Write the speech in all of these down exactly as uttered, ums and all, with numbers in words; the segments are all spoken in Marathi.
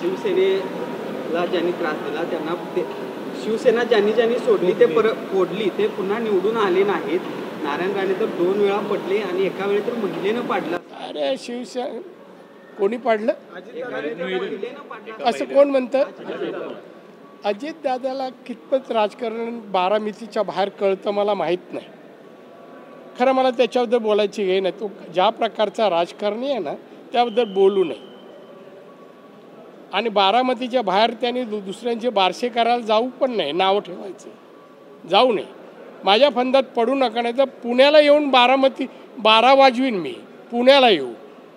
शिवसेनेला ज्यांनी त्रास दिला त्यांना ते शिवसेना ज्यांनी ज्यांनी सोडली ते पर फोडली ते पुन्हा निवडून आले नाहीत. नारायण राणे तर दोन वेळा पडले आणि एका वेळी तर महिलेनं पाडलं. अरे शिवसेना कोणी पाडलं असं कोण म्हणतं? अजितदादाला कितपत राजकारण बारामतीच्या बाहेर कळतं मला माहीत नाही. खरं मला त्याच्याबद्दल बोलायची हे नाही. तो ज्या प्रकारचा राजकारणी आहे ना त्याबद्दल बोलू नये. आणि बारामतीच्या बाहेर त्यांनी दु दुसऱ्यांचे बारसे करायला जाऊ पण नाही. नावं ठेवायचं जाऊ नये. माझ्या फंदात पडू नका. नाही तर पुण्याला येऊन बारामती बारा वाजवीन मी पुण्याला येऊ.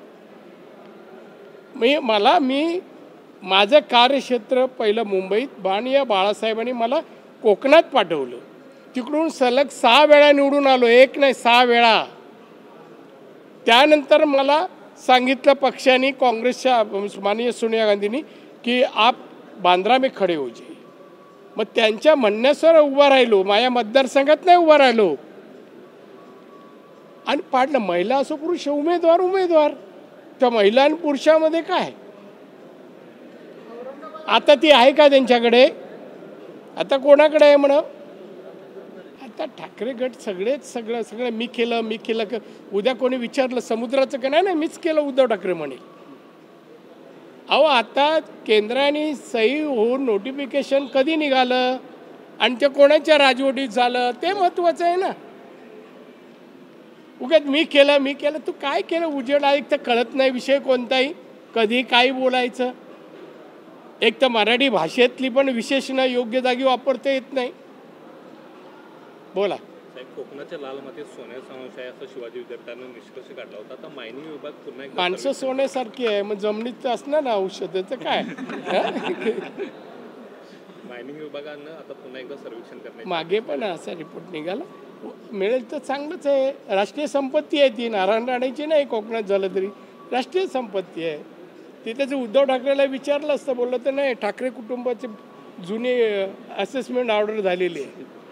मी मला मी माझं कार्यक्षेत्र पहिलं मुंबईत आणि या बाळासाहेबांनी मला कोकणात पाठवलं. तिकडून सलग सहा वेळा निवडून आलो. एक नाही सहा वेळा. त्यानंतर मला सांगितलं पक्षाने काँग्रेसच्या माननीय सोनिया गांधींनी की आप बांद्रा में खडे हो जाइए. मग त्यांच्या म्हणण्यासर उभा राहिलो. माझ्या मतदारसंघात नाही उभा राहिलो आणि पाडलं. महिला असो पुरुष उमेदवार उमेदवार त्या महिला आणि पुरुषामध्ये काय आता ती आहे का त्यांच्याकडे? आता कोणाकडे आहे म्हणा? आता ठाकरे गट सगळेच सगळं सगळं मी केलं मी केलं क उद्या कोणी विचारलं समुद्राचं का नाही नाही मीच केलं उद्धव ठाकरे म्हणेल. अहो आता केंद्राने सही होऊन नोटिफिकेशन कधी निघालं आणि ते कोणाच्या राजवटीत झालं ते महत्त्वाचं आहे ना. उगाच मी केलं मी केलं तू काय केलं? उजेड एक तर कळत नाही विषय कोणताही. कधी काय बोलायचं. एक तर मराठी भाषेतली पण विशेषणं योग्य जागी वापरता येत नाही. बोला. कोकणाच्या लाल मातीत सोन्या समावेश आहे असं शिवाजी विद्यापीठानं निष्कर्ष काढला होता. आता मायनिंग विभाग पुन्हा एकदा माणसं सोन्यासारखी आहे मग जमिनीत असणार ना औषधाचं काय? मायनिंग विभागानं आता पुन्हा एकदा सर्वेक्षण करण्यात मागे पण असा रिपोर्ट निघाला. मिळेल तर चांगलंच आहे. राष्ट्रीय संपत्ती आहे ती. नारायण राणेची नाही कोकणात झालं तरी राष्ट्रीय संपत्ती आहे ती. त्याचं उद्धव ठाकरेला विचारलं असतं बोललं तर नाही ठाकरे कुटुंबाची जुनी असेसमेंट ऑर्डर झालेली आहे.